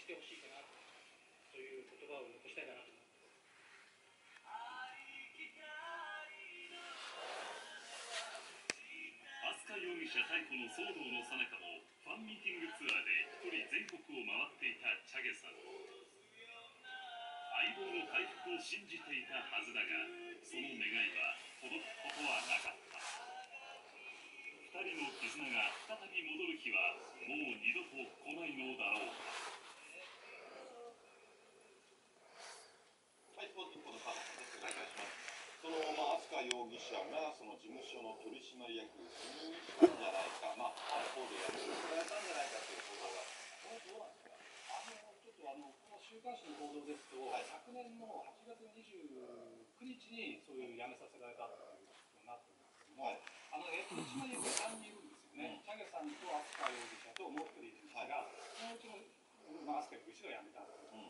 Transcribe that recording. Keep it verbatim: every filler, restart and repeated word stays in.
してほしいかなという言葉を残したいかなと思います。 飛鳥容疑者逮捕の騒動の最中もファンミーティングツアーで一人全国を回っていたチャゲさん。相棒の回復を信じていたはずだが、その願いは届くことはなかった。二人の絆が再び戻る日はもう二度と来ないのだろうか。 はい、スポーツ日報の佐藤です。お願いします。その、まあ、飛鳥容疑者がその事務所の取締役辞任したんじゃないか、まあ、一方でやめられたんじゃないかという報道が。 これどうなんですか。あのちょっとあのこの週刊誌の報道ですと、はい、昨年のはちがつにじゅうくにちにそういう辞めさせられたということになってるんですけども、はい、あのえ取締役がさんにんいるんですよね。チャゲさんと飛鳥容疑者ともう一人いるんですが、はい、そのうちの、まあ、飛鳥容疑者が辞めたという